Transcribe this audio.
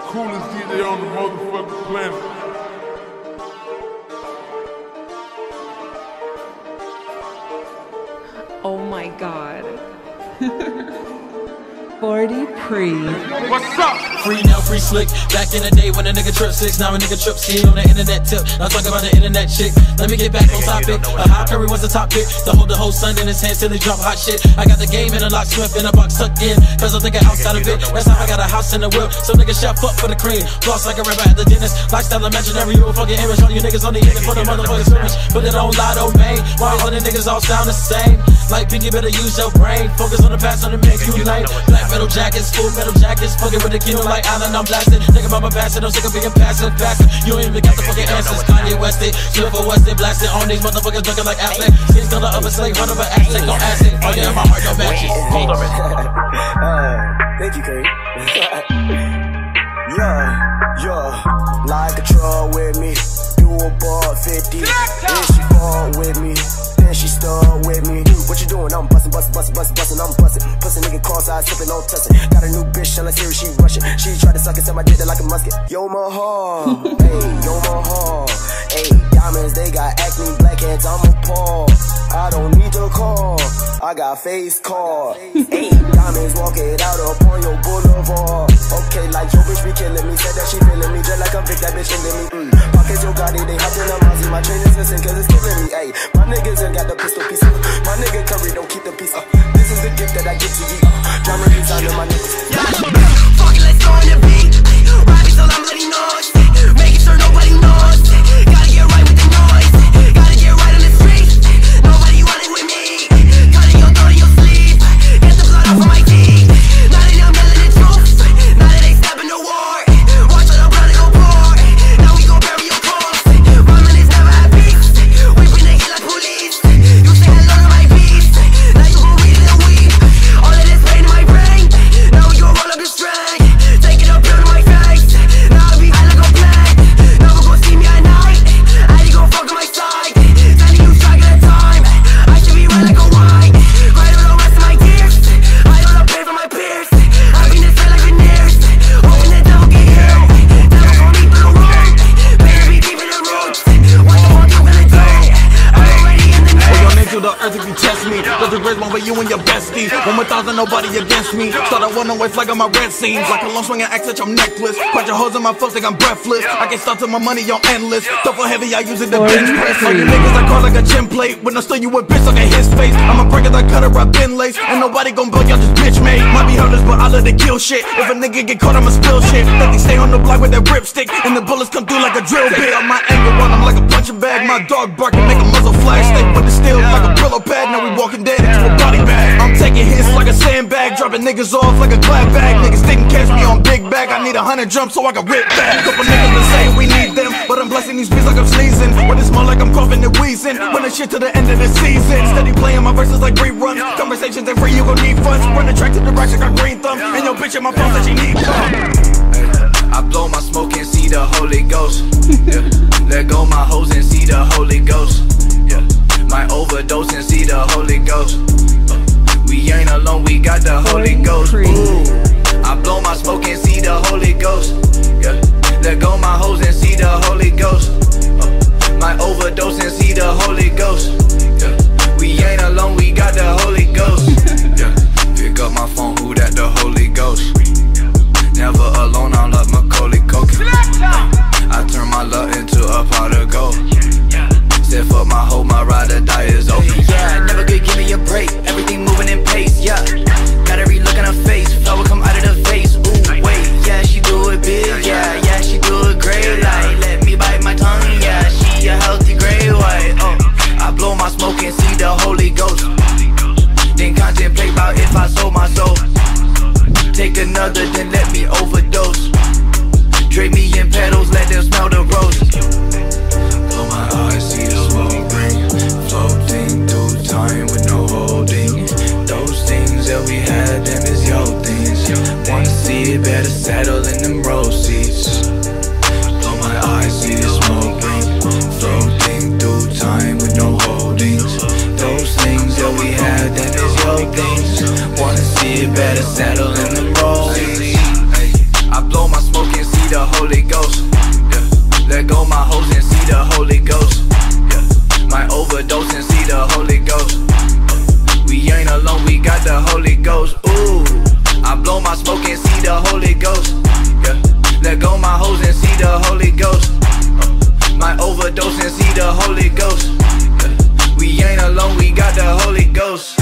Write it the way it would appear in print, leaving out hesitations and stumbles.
coolest DJ on the motherfucking planet. Oh my god. 40 pre. What's up? Free now, free slick. Back in the day when a nigga trip 6, now a nigga trip C on the internet tip. Now talk about the internet chick. Let me get back on topic. How Curry was the top pick to hold the whole sun in his hands till he drop hot shit. I got the game in a lock, Swift in a box tucked in, cause I'm thinking outside of it. That's how I got a house in the whip. Some niggas chef up for the cream. Floss like a rapper at the dentist. Lifestyle imaginary, you a fucking image. All you niggas on the internet for the motherfucking scrimmage. Put it on Lotto, man. Why all the niggas all sound the same? Like Pinky, better use your brain. Focus on the past, on the make you lame. Black metal jackets, full metal jackets. Fucking with the kilo like Allen, I'm blasting. Think about my past, I'm sick of being passive, faster. You ain't even got the fucking answers. Kanye Wested, Silver Wested, blasting on these motherfuckers looking like Affleck. Skin still the upper slave, run over Aztec on acid. Oh yeah, my heart don't match it. Hold on. Thank you, Curry. Like a truck with me. Do a ball 50. Then she fall with me. Then she start with me. What you doing? I'm bustin', I'm bustin'. Pussy nigga cross-eyed, sippin', no tussin'. Got a new bitch, tellin' Siri she rushin'. She try to suck it, tell my dick like a musket. Yo, my heart, hey, yo, my heart. Hey, diamonds, they got acne, blackheads, I'm appalled. I don't need to call, I got face card. Hey, diamonds, walk it out upon your boulevard. Okay, like your bitch be killing me. Said that she feeling me, just like I'm big, that bitch into me. Pockets your Gotti, they hop in the Mozzie. My trainers listen, cause it's killing me. Ayy, my niggas ain't got the pistol piece. My nigga Curry don't keep the peace. This is the gift that I get to you. Drama design on my niggas. Fuck it, let's go on the beat. Rapping till I'm bloody noise. Making sure nobody knows. Gotta get right with the noise. Gotta get right on the street. Nobody running with me. Cutting your throat in your sleeve. Get the blood off of my teeth. Now that I'm telling the truth. Now that they stepping the war. Watch all the blood go pour. Now we gon' bury your corpse. Ramen is never at peace. We bring the heat like police. You say hello to my peace. Now you gon' read it and weep. All of this pain in my brain. Now we gon' roll up the string. Take it up here to my face. Now I be high like a plague. Never gon' see me at night. I ain't gon' fuck on my side. Sending you track at a time. I should be red like a wine. Cry on the rest of my tears. I don't pay for my peers. Happiness feel like veneers. Hoping the devil get healed. Devil gon' meet through the road. Better be deep in the roots. What the fuck you gonna do? I'm already in the Hey, yo, net. nigga, the earth if you test me. Does the raise one with you and your bestie. 1,000, nobody against me. Start a one-way flag on my red seams. Like a long swinging axe at your necklace. Punch your hoes in my folks, think I'm breathless. I can start to my money on endless. Stuff for heavy, I use it to bench press. All you niggas I call like a gym plate. When I steal you with bitch, look at his face. I'm a breaker, the cutter, I been lace. Ain't nobody gon' build, y'all just bitch made. Might be hurters, but I love to kill shit. If a nigga get caught, I'ma spill shit. Let me stay on the block with that ripstick. And the bullets come through like a drill bit. On my anger run, I'm like a punching bag. My dog bark and make a muzzle flash. Stay with the steel like a Brillo pad. Now we walking dead into a body bag. I'm taking hits like a sandbag. Dropping niggas off like a glad bag. Niggas didn't catch me on big bag. I need 100 jumps so I can rip back. Couple niggas that say we need them, but I'm blessing these beats like I'm sneezing. When it's more like I'm coughing and wheezing. Running shit to the end of the season. Steady playing my verses like reruns. Conversations ain't free, you gon' need funds. Run the track to the racks, I got green thumb. And your bitch in my phone said she need I blow my smoke and see the Holy Ghost. Yeah. Let go my hoes and see the Holy Ghost. Yeah. Might overdose and see the Holy Ghost. We ain't alone, we got the Holy Ghost. Ooh. I blow my smoke and see the Holy Ghost. Yeah. Let go my hoes and see the Holy Ghost. Might overdose and see the Holy Ghost. Yeah. We ain't alone, we got the Holy Ghost. Yeah. Pick up my phone, who that the Holy Ghost? Never alone, I love Macaulay Culkin. I turn my luck into a pot of gold. Said fuck my hoe, my ride or die is open. Yeah, never could give me a break. Everything moving in pace, yeah. Got every look on her face. Flower come out of the vase. Ooh, wait, yeah, she do it big. Yeah, she do it great. Like, let me bite my tongue. Yeah, she a healthy gray white. Oh, I blow my smoke and see the Holy Ghost. Then contemplate about if I sold my soul. Take another, then let me overdose. Drape me in petals, let them smell the roses. Blow my eyes, see the smoke ring. Floating through time with no holding. Those things that we had, them is your things. Wanna see it, better settle in them road seats. Blow my eyes, see the smoke ring. Floating through time with no holdings. Those things that we had, them is your things. Wanna see it, better settle in them road seats. I blow my smoke and see my smoke and see the Holy Ghost. Yeah, let go my hoes and see the Holy Ghost. Might overdose and see the Holy Ghost. Yeah, we ain't alone, we got the Holy Ghost.